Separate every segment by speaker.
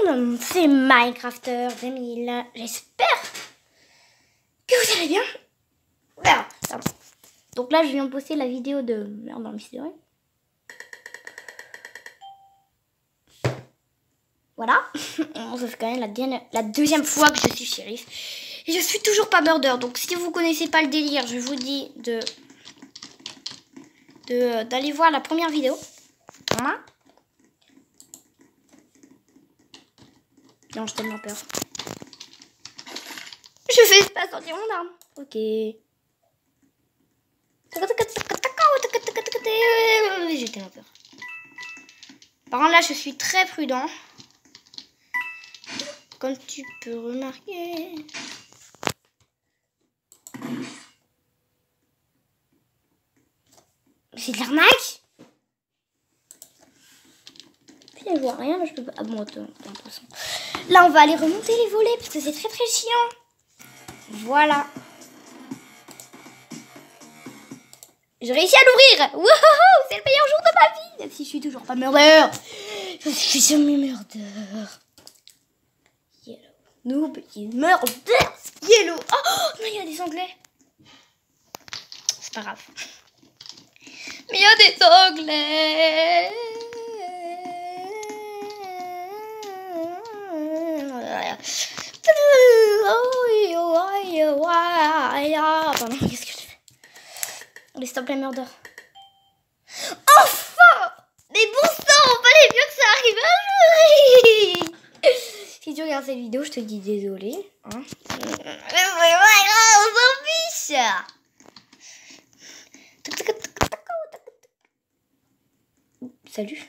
Speaker 1: monde, c'est Minecrafter 2000. J'espère que vous allez bien. Ah, pardon. Donc là, je viens de poster la vidéo de Merde dans le mystérieux. Voilà. Ça fait quand même la deuxième fois que je suis shérif. Et je suis toujours pas murder. Donc si vous connaissez pas le délire, je vous dis d'aller voir la première vidéo. Voilà. Non, j'ai tellement peur. Je fais pas sortir mon arme. Ok. J'ai tellement peur. Par contre là, je suis très prudent. Comme tu peux remarquer. C'est de l'arnaque. Je vois rien, mais je peux pas. Ah bon, attends, là, on va aller remonter les volets parce que c'est très très chiant. Voilà. J'ai réussi à l'ouvrir. Wouhou, c'est le meilleur jour de ma vie. Même si je suis toujours pas murder. Je suis semi-murder. Yellow. Noob is murder. Yellow. Oh non, il y a des anglais. C'est pas grave. Mais il y a des anglais. Pardon, qu'est-ce que je fais? Allez, stop la murder. Enfin! Mais bon sang, fallait bien que ça arrive. Si tu regardes cette vidéo, je te dis désolé. Hein? On s'en fiche. Salut.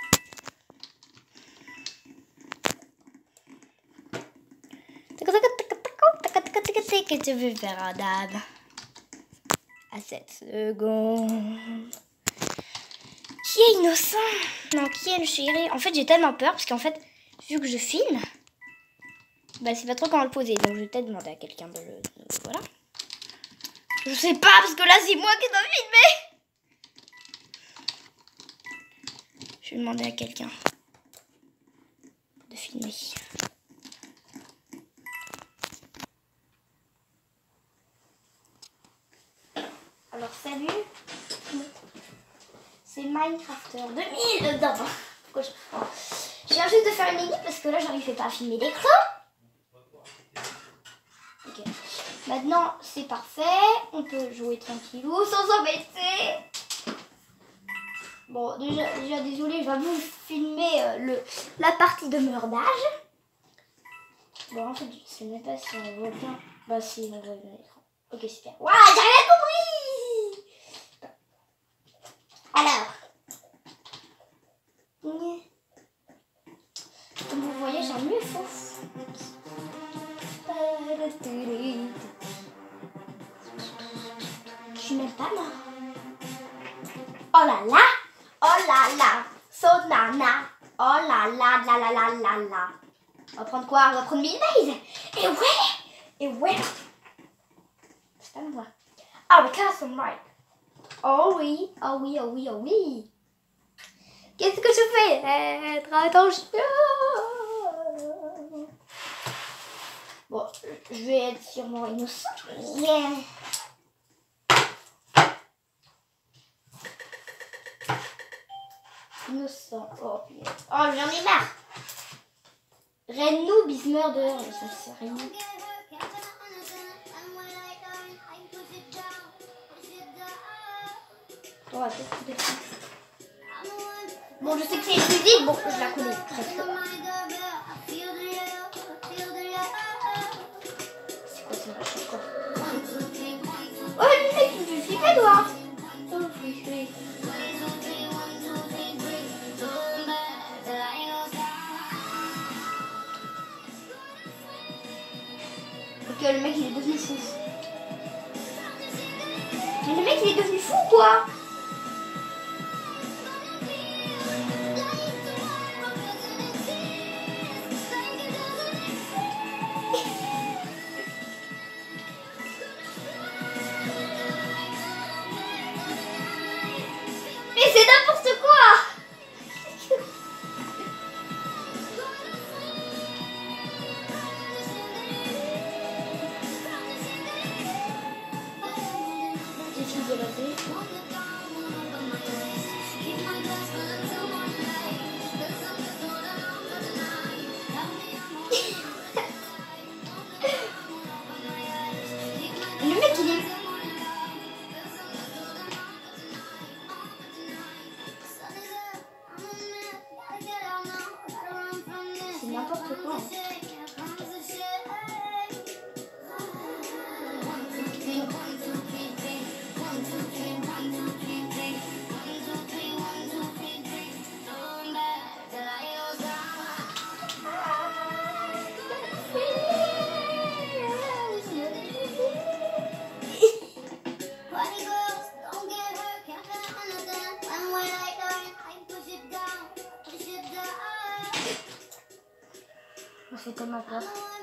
Speaker 1: Que tu veux faire un dame à 7 secondes. Qui est innocent? Non, qui est le chéri? En fait, j'ai tellement peur parce qu'en fait, vu que je filme, bah c'est pas trop comment le poser. Donc je vais peut-être demander à quelqu'un de le... Voilà. Je sais pas parce que là c'est moi qui dois filmer. Je vais demander à quelqu'un de filmer. Alors salut, c'est Minecrafter 2000 d'abord. Je viens juste de faire une limite parce que là j'arrivais pas à filmer l'écran. Ok. Maintenant c'est parfait, on peut jouer tranquillou sans s'embêter. Bon déjà désolé, je vais vous filmer la partie de meurdage. Bon en fait je sais même pas si on voit bien. Bah si on voit bien l'écran. Ok super. Waouh, j'ai rien compris. Alors, comme vous voyez, j'ai un mieux faux. Je suis même pas mort. Oh là là, oh là là, so nana, oh là là, la la la la la. On va prendre quoi? On va prendre Milmaid. Et ouais. C'est pas moi. Ah, we got some right. Oh oui. Qu'est-ce que je fais? Être attention. Bon, je vais être sûrement innocent. Yeah. Innocent. Oh, j'en ai marre. Red Noob is murder. Ça c'est rien. Oh, bon, je sais que c'est une musique, bon, je la connais presque pas. C'est quoi ça? Je sais quoi. Oh, le mec, tu flippes, toi. Ok, le mec, il est devenu fou. Mais le mec, il est devenu fou, quoi. Mais c'est n'importe quoi. danser. Le mec il est... C'est n'importe quoi. Ça fait tellement peur.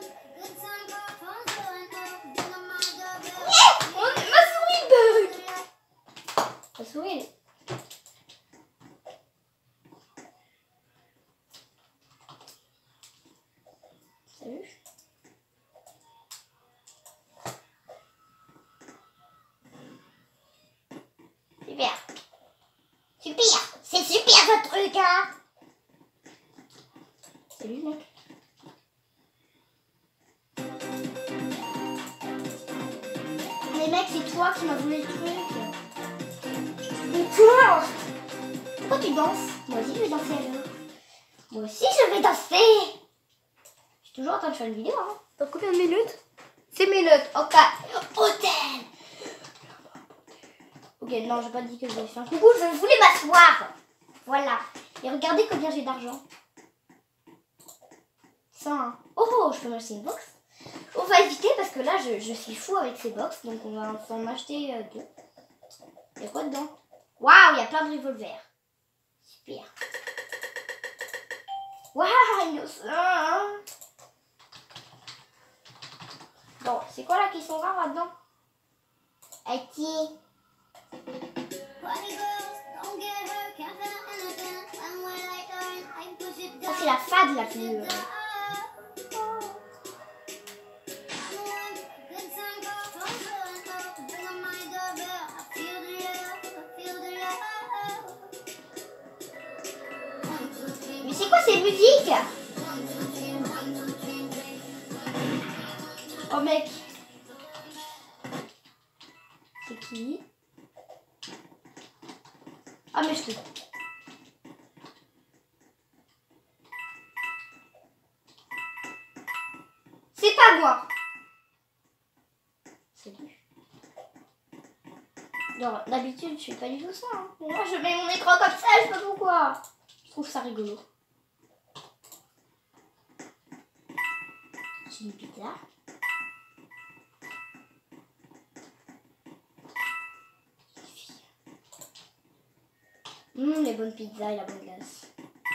Speaker 1: Ma souris bug. Ma souris elle est... Salut. Super. Super. C'est super votre truc hein. Salut mec. Mais mec, c'est toi qui m'as volé le truc. Mais toi, pourquoi tu danses? Moi aussi je vais danser alors. Moi aussi je vais danser. Je suis toujours en train de faire une vidéo hein. Dans combien de minutes? 6 minutes, ok. Hôtel. Ok, non, j'ai pas dit que je voulais faire un coucou, je voulais m'asseoir. Voilà. Et regardez combien j'ai d'argent. 100. Hein. Oh, je peux m'acheter une box. On va éviter parce que là, je suis fou avec ces box. Donc, on va en acheter 2. Il y a quoi dedans? Waouh, il y a plein de revolvers. Super. Waouh, innocent. Bon, c'est quoi là qui sont rares là-dedans? Ok. Ça, c'est la fade la plus... Mais c'est quoi ces musiques? Oh mec. C'est qui? Ah mais je te... C'est pas moi. Salut. D'habitude je fais pas du tout ça. Hein. Moi je mets mon écran comme ça, je sais pas pourquoi. Je trouve ça rigolo. J'ai une pizza. Les bonnes pizzas et la bonne glace.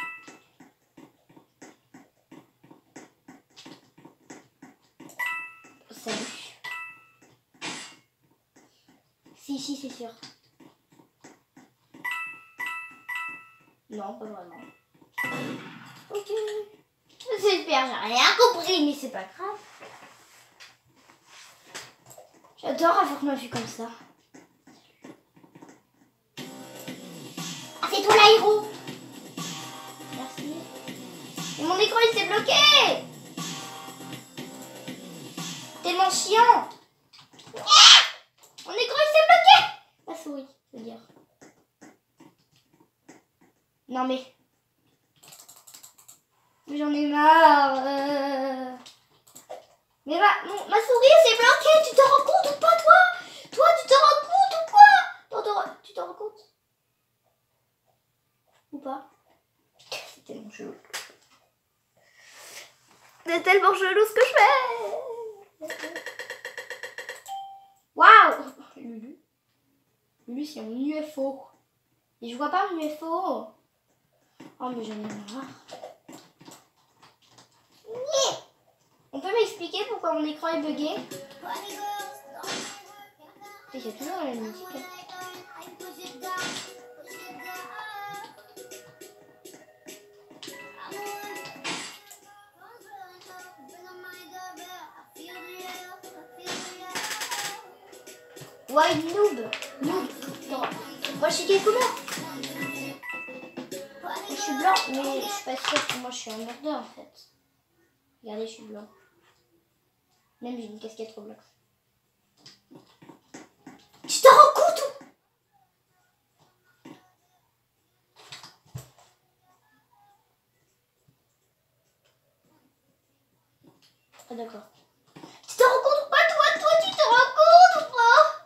Speaker 1: Salut. Si, c'est sûr. Non, pas vraiment. Ok. C'est super, j'ai rien compris, mais c'est pas grave. J'adore avoir ma vue comme ça. Ah, c'est toi l'aéro. Merci. Et mon écran il s'est bloqué. Tellement chiant. Ah, mon écran il s'est bloqué. La souris, je veux dire. Non mais j'en ai marre. Mais ma souris s'est bloquée. Tu te rends compte ou pas toi? Toi tu te rends compte ou quoi? Tu te rends compte? Ou pas? C'est tellement chelou. C'est tellement chelou ce que je fais. Waouh. Lulu c'est mon UFO. Et je vois pas mon UFO. Oh mais j'en ai marre. On peut m'expliquer pourquoi mon écran est bugué? Il y a toujours la musique. Wild noob. Non. Moi, je suis quelle couleur? Je suis blanc, mais je suis pas sûre que moi, je suis un murder en fait. Regardez, je suis blanc. Même j'ai une casquette Roblox. Tu te rends compte? Ah d'accord. Tu te rends compte ou pas toi tu te rends compte ou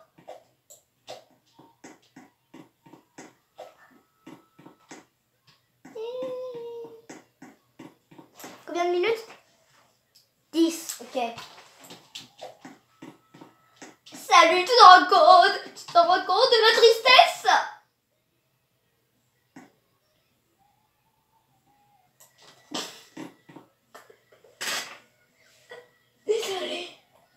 Speaker 1: pas? Combien de minutes? 10, ok. Salut, tu te rends compte? Tu te rends compte de la tristesse? Désolée.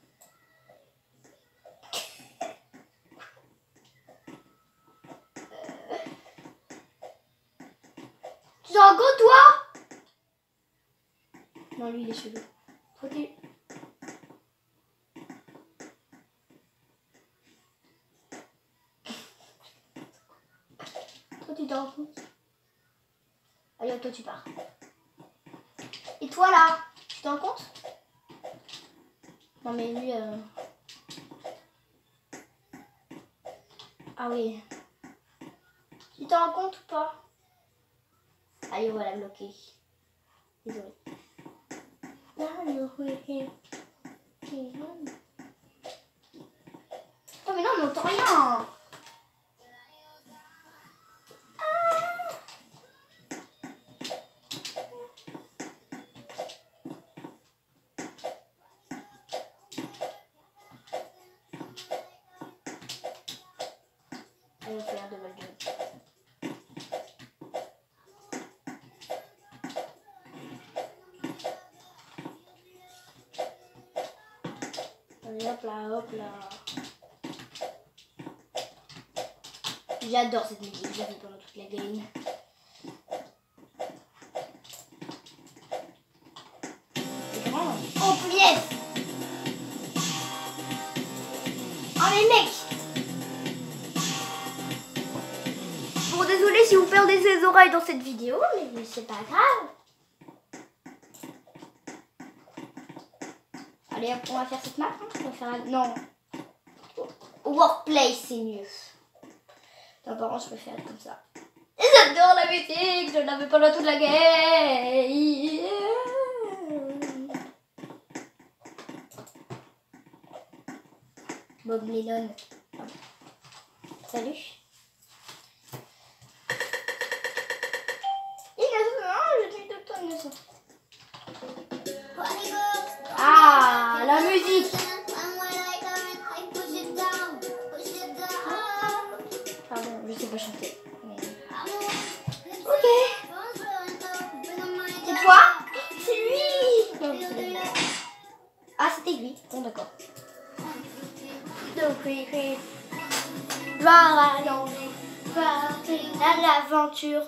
Speaker 1: Tu te rends compte toi? Non, lui il est chelou. Ok. Toi tu te rends compte? Allez, toi tu pars. Et toi là, tu te rends compte? Non mais lui... Ah oui. Tu te rends compte ou pas? Allez, on va la bloquer. Désolée. Oh mais non, on n'entend rien. Allez, on fait un double jump. Allez, hop là, hop là. J'adore cette musique, je l'ai fait pendant toute la game. C'est grand. Oh punaise! Oh mais mec! Bon, désolé si vous perdez ses oreilles dans cette vidéo, mais c'est pas grave. Allez, on va faire cette map. Hein. On va faire un... Non. Workplace, c'est mieux. Non, par contre, je préfère être comme ça. J'adore la musique, je l'avais pas là toute la game. Bob Lennon. Salut. Ah, la musique. Pardon, je sais pas chanter. Mais... Ok. C'est toi? C'est lui. Non, c'est lui. Ah, c'était lui. Bon, d'accord. Donc, oui. Va allons-nous partir à l'aventure.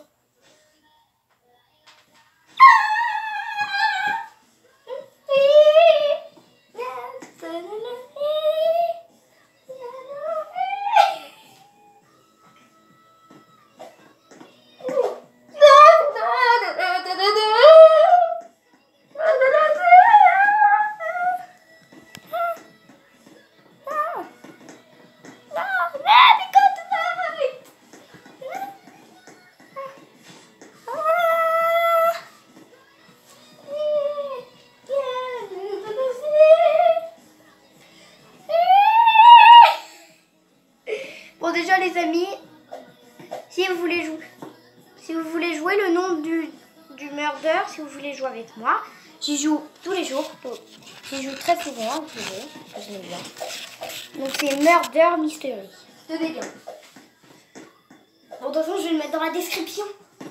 Speaker 1: Bon déjà les amis, si vous voulez jouer le nom du murder, si vous voulez jouer avec moi, j'y joue tous les jours, j'y joue très souvent, vous pouvez, je l'aime bien. Donc c'est Murder Mystery. Tenez bien. Bon de toute façon je vais le mettre dans la description.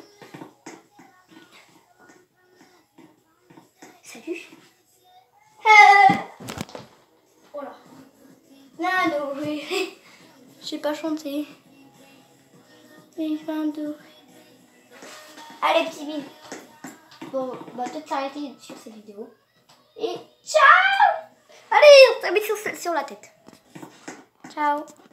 Speaker 1: Salut. Oh là. Non, oui. J'ai pas chanté. Allez, petit bim. Bon, on va peut-être s'arrêter sur cette vidéo. Et ciao! Allez, on se met sur la tête. Ciao!